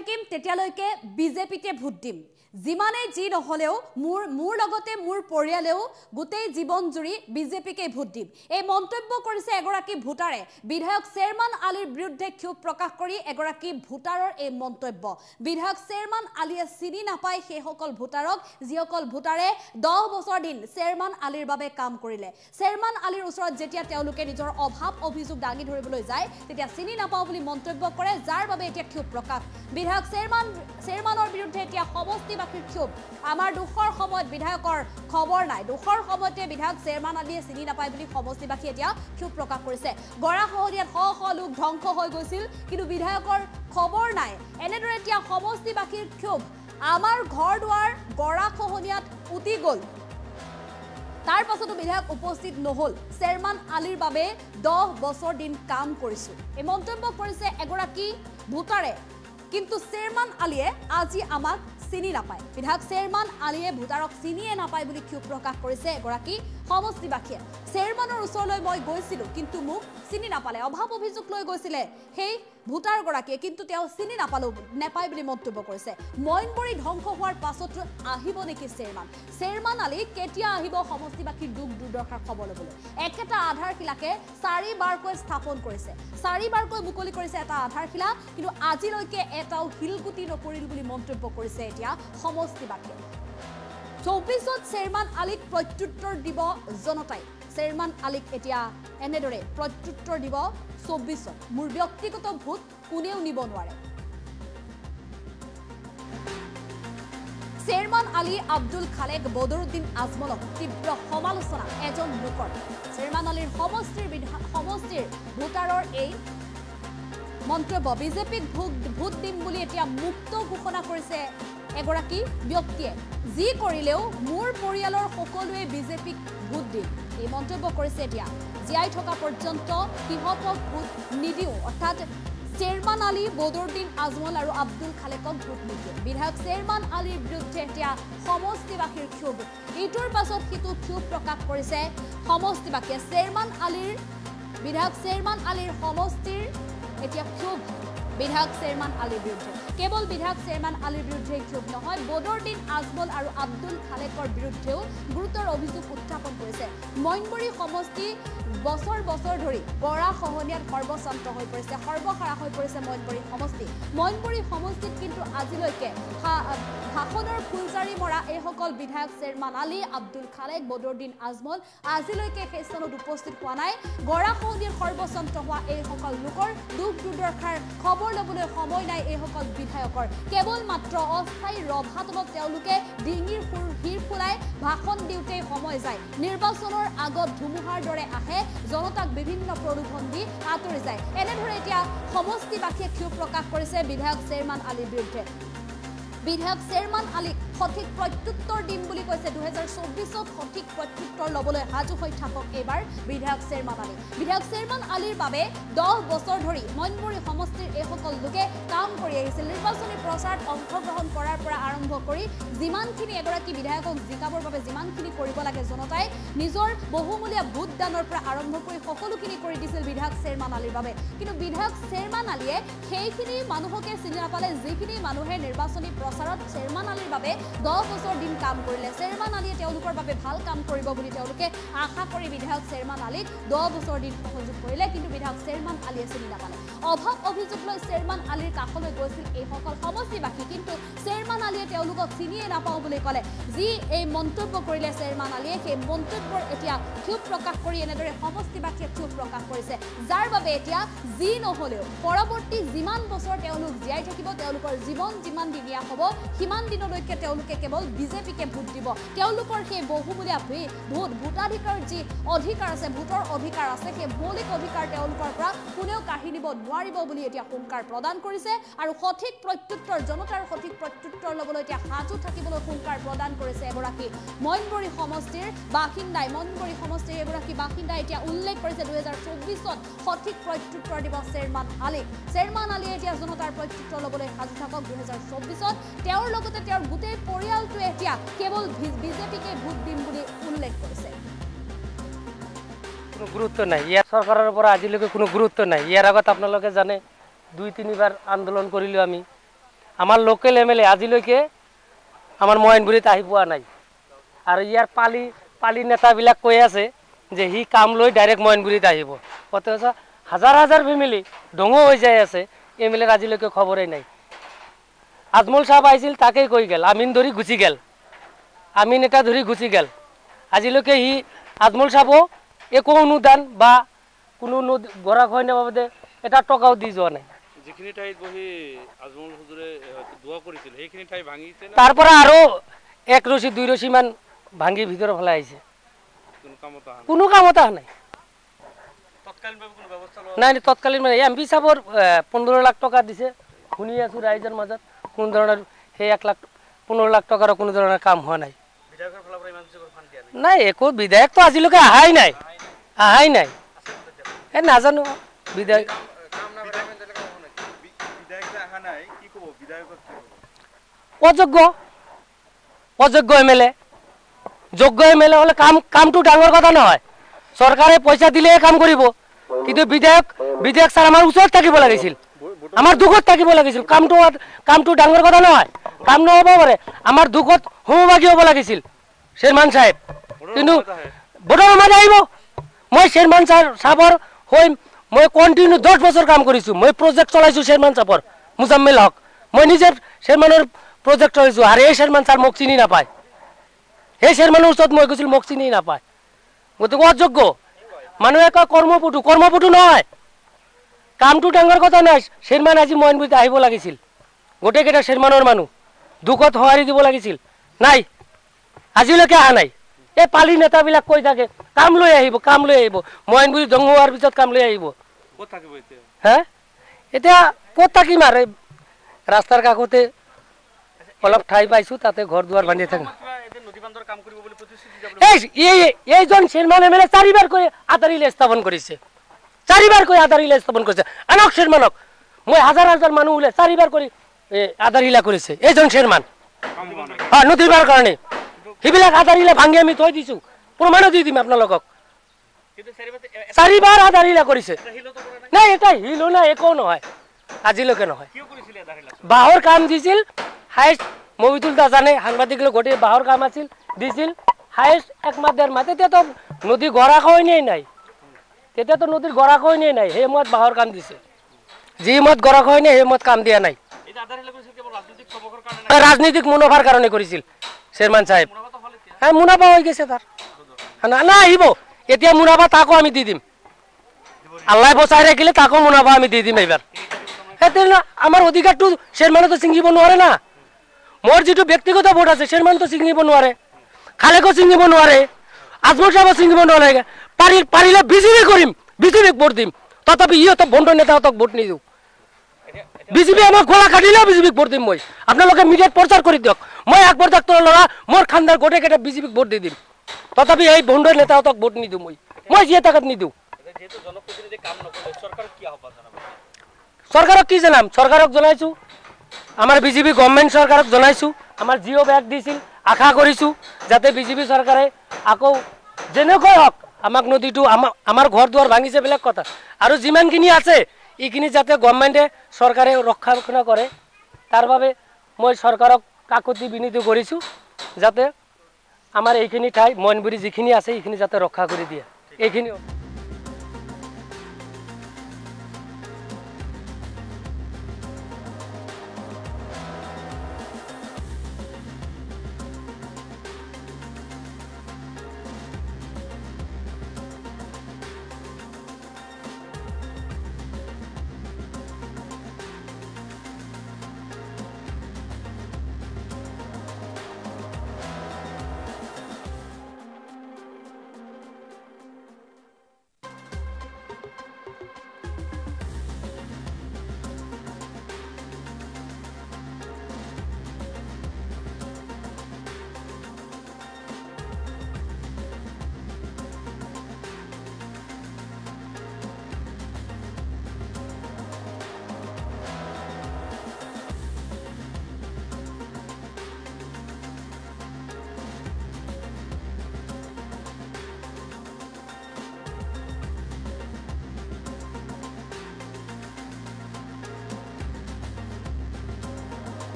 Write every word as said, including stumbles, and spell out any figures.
Kim তেতিয়ালৈকে বিজেপিতে vote দিম যিমানে যি নহলেও মোৰ মোৰ লগতে মোৰ পৰিয়ালেও গোটেই জীৱন জুৰি বিজেপিকে ভোট দিম এই মন্তব্য কৰিছে এগৰাকী ভোটাৰে বিধায়ক চেয়াৰমান আলীৰ বিৰুদ্ধে ক্ষোভ প্ৰকাশ কৰি এগৰাকী ভোটাৰৰ এই মন্তব্য বিধায়ক চেয়াৰমান আলীয়ে চিনি নাপায় সেইসকল ভোটাৰক যিসকল ভোটাৰে দহ বছৰ দিন চেয়াৰমান আলীৰ বাবে কাম কৰিলে চেয়াৰমান আলীৰ ওচৰত যেতিয়া তেওঁলোকে নিজৰ অভাৱ অভিযোগ দাঙি ধৰিবলৈ যায় তেতিয়া চিনি নাপাওঁ বুলি মন্তব্য কৰে যাৰ বাবে এতিয়া ক্ষোভ প্ৰকাশ বিধায়ক চেয়াৰমান চেয়াৰমানৰ বিৰুদ্ধে এতিয়া সমষ্টি বাকীৰ ক্ষোভ আমাৰ দুখৰ সময়ত বিধায়কৰ খবৰ নাই দুখৰ সময়তে বিধায়ক চেয়াৰমান আলীয়ে চিনি নাপায় বুলি সমষ্টি বাকী এতিয়া ক্ষোভ প্ৰকাশ কৰিছে গৰাখহনীয়াত শ শ লোক ধ্বংস হৈ গৈছিল কিন্তু বিধায়কৰ খবৰ নাই এনেদৰে এতিয়া সমষ্টি বাকীৰ ক্ষোভ আমাৰ ঘৰ দুৱাৰ গৰাখহনীয়াত উটি গ'ল তাৰ পাছতো বিধায়ক উপস্থিত নহল চেয়াৰমান আলীৰ বাবে দহ বছৰ দিন কাম কৰিছিল এই মন্তব্য কৰিছে এগৰাকী ভোটাৰে কিন্তু চেয়াৰমান আলীয়ে আজি আমাক চিনি নাপায় বিধায়ক চেয়াৰমান আলীয়ে ভোটাৰক চিনিয়ে নাপায় বুলি ক্ষোভ প্ৰকাশ কৰিছে এগৰাকী সমষ্টিবাসীয়ে চেয়াৰমানৰ ওচৰলৈ মই গৈছিলো কিন্তু মোক চিনি নাপালে অভাৱ অভিযোগ লৈ গৈছিলে সেই ভোটাৰ গৰাকীয়ে কিন্তু তেওঁ চিনি নাপালো নেপায় বুলি মন্তব্য কৰিছে মইনবৰী ধ্বংস হোৱাৰ পাছত আহিব নেকি চেয়াৰমান চেয়াৰমান আলী কেতিয়া আহিব সমষ্টিবাসীৰ দুখ দুৰ্দশাৰ খবৰ ল'বলৈ একেটা আধাৰশিলাকে চাৰিবাৰকৈ স্থাপন কৰিছে চাৰিবাৰকৈ মুকলি কৰিছে এটা আধাৰশিলা কিন্তু আজিলৈকে এটাও হিলগুটি নপৰিল বুলি মন্তব্য কৰিছে এতিয়া সমষ্টিবাসীয়ে চৌবিশত চেয়াৰমান আলীক প্ৰত্যুত্তৰ দিব জনতাই চেয়াৰমান আলীক এতিয়া এনেদৰে প্ৰত্যুত্তৰ দিব চৌবিশত মোৰ ব্যক্তিগত ভোট কোনেও নিব নোৱাৰে চেয়াৰমান আলী আব্দুল খালেক বদৰুদ্দিন আজমলক তীব্ৰ সমালোচনা এজন লোকৰ চেয়াৰমান আলীৰ সমষ্টিৰ সমষ্টিৰ ভোটাৰৰ এই মন্তব্য বিজেপিক ভোট দিম বুলি এতিয়া মুক্ত ঘোষণা কৰিছে এগৰাকী ব্যক্তিয়ে যি কৰিলেও মোৰ পৰিয়ালৰ সকলোৱে বিজেপিক ভোট দিম এই মন্তব্য কৰিছে এতিয়া জীয়াই থকা পৰ্যন্ত সিহঁতক ভোট নিদিও অৰ্থাৎ চেয়াৰমান আলী বদৰুদ্দিন আজমল আৰু আব্দুল খালেকক ভোট নিদিয়ে বিধায়ক চেয়াৰমান আলীৰ বিৰুদ্ধে এতিয়া সমষ্টিবাসীৰ ক্ষোভ ইটোৰ পাছত সিটো ক্ষোভ প্ৰকাশ কৰিছে সমষ্টিবাসীয়ে চেয়াৰমান আলীৰ বিধায়ক চেয়াৰমান আলীৰ সমষ্টিৰ এতিয়া ক্ষোভ বিধায়ক চেয়াৰমান আলীৰ বিৰুদ্ধে কেৱল বিধায়ক চেয়াৰমান আলীৰ বিৰুদ্ধে ক্ষোভ নহয় বদৰুদ্দিন আজমল আৰু আব্দুল খালেকৰ বিৰুদ্ধেও গুৰুতৰ অভিযোগ উত্থাপন কৰিছে মইনবৰী সমষ্টি বছৰ বছৰ ধৰি গৰাখহনীয়াত সৰ্বশান্ত হৈ পৰিছে সৰ্বসাৰা হৈ পৰিছে মইনবৰী সমষ্টি মইনবৰী সমষ্টিত কিন্তু আজিলৈকে ভাষণৰ ফুলজাৰি মৰা এইসকল বিধায়ক চেয়াৰমান আলী আব্দুল খালেক বদৰুদ্দিন আজমল আজিলৈকে সেই স্থানত উপস্থিত হোৱা নাই গৰাখহনীয়াত সৰ্বশান্ত হোৱা এইসকল লোকৰ দুখ দুৰ্দশাৰ খবৰ ল'বলৈ সময় নাই এইসকল বিধায়কৰ কেৱল মাত্ৰ অস্থায়ী ৰভাতলত তেওঁলোকে ডিঙিৰ ফুৰ হিৰ ফুলাই ভাষণ দিওঁতেই সময় যায় নিৰ্বাচনৰ আগত ধুমুহাৰ দৰে আহে জনতাক বিভিন্ন প্ৰলোভন দি আঁতৰি যায় এনেদৰে এতিয়া সমষ্টিবাসীয়ে ক্ষোভ প্ৰকাশ কৰিছে বিধায়ক চেয়াৰমান আলীৰ বিৰুদ্ধে বিধায়ক চেয়াৰমান আলীক সঠিক প্ৰত্যুত্তৰ দিম বুলি কৈছে দুহেজাৰ চৌবিশত সঠিক প্ৰত্যুত্তৰ ল'বলৈ সাজু হৈ থাকক এইবাৰ বিধায়ক চেয়াৰমান আলী বিধায়ক চেয়াৰমান আলীৰ বাবে দহ বছৰ ধৰি মইনবৰী সমষ্টিৰ এইসকল লোকে কাম কৰি আহিছিল নিৰ্বাচনী প্ৰচাৰত অংশগ্ৰহণ কৰাৰ পৰা আৰম্ভ কৰি যিমানখিনি এগৰাকী বিধায়কক জিকাবৰ বাবে যিমানখিনি কৰিব লাগে জনতাই নিজৰ বহুমূলীয়া ভোটদানৰ পৰা আৰম্ভ কৰি সকলোখিনি কৰি দিছিল বিধায়ক চেয়াৰমান আলীৰ বাবে কিন্তু বিধায়ক চেয়াৰমান আলীয়ে সেইখিনি মানুহকে চিনি নাপালে যিখিনি মানুহে নিৰ্বাচনী প্ৰচাৰত চেয়াৰমান আলীৰ বাবে দহ বছৰ দিন কাম কৰিলে চেয়াৰমান আলীয়ে তেওঁলোকৰ বাবে ভাল কাম কৰিব বুলি তেওঁলোকে আশা কৰি বিধায়ক চেয়াৰমান আলীক দহ বছৰ দিন সহযোগ কৰিলে কিন্তু বিধায়ক চেয়াৰমান আলীয়ে চিনি নাপালে অভাৱ অভিযোগ লৈ চেয়াৰমান আলীৰ কাষলৈ গৈছিল এইসকল সমষ্টিবাসী কিন্তু চেয়াৰমান আলীয়ে তেওঁলোকক চিনিয়ে নাপাওঁ বুলি ক'লে যি এই মন্তব্য কৰিলে চেয়াৰমান আলীয়ে সেই মন্তব্যৰ এতিয়া ক্ষোভ প্ৰকাশ কৰি এনেদৰে সমষ্টিবাসীয়ে ক্ষোভ প্ৰকাশ কৰিছে যাৰ বাবে এতিয়া যি নহ'লেও পৰৱৰ্তী যিমান বছৰ তেওঁলোক জীয়াই থাকিব তেওঁলোকৰ জীৱন যিমান দিনীয়া হ'ব সিমান দিনলৈকে তেওঁলোকে কেৱল বিজেপিকে ভোট দিব তেওঁলোকৰ সেই বহুমূলীয়া ভোট ভোটাধিকাৰ যি অধিকাৰ আছে ভোটৰ অধিকাৰ আছে সেই মৌলিক অধিকাৰ তেওঁলোকৰ পৰা কোনেও কাঢ়ি নিব নোৱাৰিব বুলি এতিয়া হুংকাৰ প্ৰদান কৰিছে আৰু সঠিক প্ৰত্যুত্তৰ জনতাৰ সঠিক প্ৰত্যুত্তৰ ল'বলৈ এতিয়া সাজু থাকিবলৈ হুংকাৰ প্ৰদান কৰিছে এগৰাকী মইনবৰী সমষ্টিৰ বাসিন্দাই মইনবৰী সমষ্টিৰ এগৰাকী বাসিন্দাই এতিয়া উল্লেখ কৰিছে দুহেজাৰ চৌবিশত সঠিক প্ৰত্যুত্তৰ দিব চেয়াৰমান আলী চেয়াৰমান আলীয়ে এতিয়া জনতাৰ প্ৰত্যুত্তৰ ল'বলৈ সাজু থাকক দুহেজাৰ চৌবিশত তেওঁৰ লগতে তেওঁৰ গোটেই পৰিয়ালটোৱে এতিয়া কেৱল বিজেপিকে ভোট দিম বুলি উল্লেখ কৰিছে কোনো গুৰুত্ব নাই ইয়াৰ চৰকাৰৰ পৰা আজিলৈকে কোনো গুৰুত্ব নাই ইয়াৰ আগত আপোনালোকে জানে দুই তিনিবাৰ আন্দোলন কৰিলোঁ আমি আমাৰ লোকেল এম এল এ আজিলৈকে আমাৰ মইনবুৰীত আহি পোৱা নাই আৰু ইয়াৰ পালি পালি নেতাবিলাক কৈ আছে যে সি কাম লৈ ডাইৰেক্ট মইনবুৰীত আহিব অথচ হাজাৰ হাজাৰ ফেমিলি ডঙো হৈ যাই আছে এম এল এৰ আজিলৈকে খবৰেই নাই আজমল সাহেব আহিছিল তাকেই কৈ গেল আমিন ধৰি গুচি গেল আমিন এটা ধৰি গুচি গেল আজিলৈকে সি আজমল সাহেবো একো অনুদান বা কোনো গৰা খহনীয়াৰ বাবদে এটা টকাও দি যোৱা নাই যিখিনি ঠাইত বহি আজমল হুজুৰে দোয়া কৰিছিল সেইখিনি ঠাই ভাঙিছে না তাৰ পৰা আৰু এক ৰছী দুই ৰছী মান ভাঙি ভিতৰৰ ফালে আহিছে কোনো কামত আহা কোনো কামত আহা নাই তৎকালীনভাৱে কোনো ব্যৱস্থা লোৱা নাই তৎকালীন মানে এম পি সাহেবৰ পোন্ধৰ লাখ টকা দিছে শুনি আছো ৰাইজৰ মাজত কোনো ধৰণৰ সেই এক লাখ পোন্ধৰ লাখ টকাৰো কোনো ধৰণৰ কাম হোৱা নাই বিধায়কৰ ফালৰ পৰা ইমান কিছু ফাণ্ড দিয়া নাই নাই একো বিধায়কটো আজিলৈকে অহাই নাই অহাই নাই এই নাজানো বিধায়ক অযোগ্য অযোগ্য এম এল এ যোগ্য এম এল এ হলে কাম কামটো ডাঙৰ কথা নহয় চৰকাৰে পইচা দিলেহে কাম কৰিব কিন্তু বিধায়ক বিধায়ক ছাৰ আমাৰ ওচৰত থাকিব লাগিছিল আমাৰ দুখত থাকিব লাগিছিল কামটো কামটো ডাঙৰ কথা নহয় কাম নহ'ব পাৰে আমাৰ দুখত সমভাগী হ'ব লাগিছিল চেয়াৰমান চাহেব কিন্তু ভোটৰ সময়ত আহিব মই চেয়াৰমান ছাৰ চাহাবৰ হৈ মই কণ্টিনিউ দহ বছৰ কাম কৰিছোঁ মই প্ৰজেক্ট চলাইছোঁ চেয়াৰমান চাহাবৰ মুজাম্মিল হক মই নিজে চেয়াৰমানৰ প্ৰজেক্ট চলাইছোঁ আৰু এই চেয়াৰমান ছাৰ মোক চিনি নাপায় সেই চেয়াৰমানৰ ওচৰত মই গৈছিলোঁ মোক চিনি নাপায় গতিকে অযোগ্য মানুহে কয় কৰ্মপটু কৰ্মপটু নহয় কামটো ডাঙৰ কথা নহয় চেয়াৰমান আজি মইনবুৰীত আহিব লাগিছিল গোটেইকেইটা চেয়াৰমানৰ মানুহ দুখত সঁহাৰি দিব লাগিছিল নাই আজিলৈকে অহা নাই এই পালি নেতাবিলাক কৈ থাকে কাম লৈ আহিব কাম লৈ আহিব মইনবুৰী দঙ হোৱাৰ পিছত কাম লৈ আহিব ক'ত থাকিব এতিয়া হে এতিয়া ক'ত থাকিম আৰু ৰাস্তাৰ কাষতে অলপ ঠাই পাইছোঁ তাতে ঘৰ দুৱাৰ বান্ধি থাকিম নদী বান্ধৰ কাম কৰিব বুলি প্ৰতিশ্ৰুতি এই এইজন চেয়াৰমান এম এল এ চাৰিবাৰ কৈ আধাৰিলে স্থাপন কৰিছে চাৰিবাৰ কৈ আধাৰিলে স্থাপন কৰিছে আনক চেয়াৰমানক মই হাজাৰ হাজাৰ মানুহ ওলাই চাৰিবাৰ কৰি আধাৰিলা কৰিছে এইজন চেয়াৰমান হয় নদীবাৰ কাৰণে সেইবিলাক আধাৰিলা ভাঙি আমি থৈ দিছোঁ প্ৰমাণো দি দিম আপোনালোকক চাৰিবাৰ আধাৰিলা কৰিছে নাই এটা হিলো নাই একো নহয় আজিলৈকে নহয় বাঁহৰ কাম দিছিল হাইষ্ট মবিতুল দা জানে সাংবাদিক গোটেই বাঁহৰ কাম আছিল দিছিল হাইষ্ট এক মাহ ডেৰ মাহ তেতিয়াতো নদী গৰা খহনীয়াই নাই তেতিয়াতো নদীৰ গৰা খহনীয়াই নাই সেই সময়ত বাঁহৰ কাম দিছে যি সময়ত গৰা খহনীয়া সেই সময়ত কাম দিয়া নাই ৰাজনীতিক মুনাফাৰ কাৰণে কৰিছিল চেয়াৰমান চাহেব হ্যাঁ মুনাফা হৈ গৈছে তাৰ না আহিব এতিয়া মুনাফা তাকো আমি দি দিম আল্লাহ বচাই ৰাখিলে তাকো মুনাফা আমি দি দিম এইবাৰ সেই আমাৰ অধিকাৰটো চেয়াৰমানেতো ছিঙিব নোৱাৰে না মোৰ যিটো ব্যক্তিগত ভোট আছে চেয়াৰমানতো ছিঙিব নোৱাৰে খালেকো ছিঙিব নোৱাৰে আজমল সাহেবো ছিঙিব নোৱাৰে পাৰি পাৰিলে বিজেপি কৰিম বিজেপিক ভোট দিম তথাপি ইহঁতক বন্ধ নেতাহঁতক ভোট নিদিওঁ বিজেপি আমাক খোলা কাটিলেও বিজেপিক ভোট দিম মই আপোনালোকে মিডিয়াত প্ৰচাৰ কৰি দিয়ক মই আকবৰ ডাক্তৰৰ ল'ৰা মোৰ খানদাৰ গোটেইকেইটা বিজেপিক ভোট দি দিম তথাপি এই বন্ধ নেতাহঁতক ভোট নিদিওঁ মই মই যিয়ে তাকাত নিদিওঁ চৰকাৰক কি জনাম চৰকাৰক জনাইছোঁ আমাৰ বিজেপি গভৰ্ণমেণ্ট চৰকাৰক জনাইছোঁ আমাৰ জিঅ' বেগ দিছিল আশা কৰিছোঁ যাতে বিজেপি চৰকাৰে আকৌ যেনেকৈ হওক আমাক নদীটো আমাৰ আমাৰ ঘৰ দুৱাৰ ভাঙিছে বেলেগ কথা আৰু যিমানখিনি আছে এইখিনি যাতে গভৰ্ণমেণ্টে চৰকাৰে ৰক্ষণাবেক্ষণ কৰে তাৰ বাবে মই চৰকাৰক কাকতি বিনীত কৰিছোঁ যাতে আমাৰ এইখিনি ঠাই মইনবুৰী যিখিনি আছে এইখিনি যাতে ৰক্ষা কৰি দিয়ে এইখিনি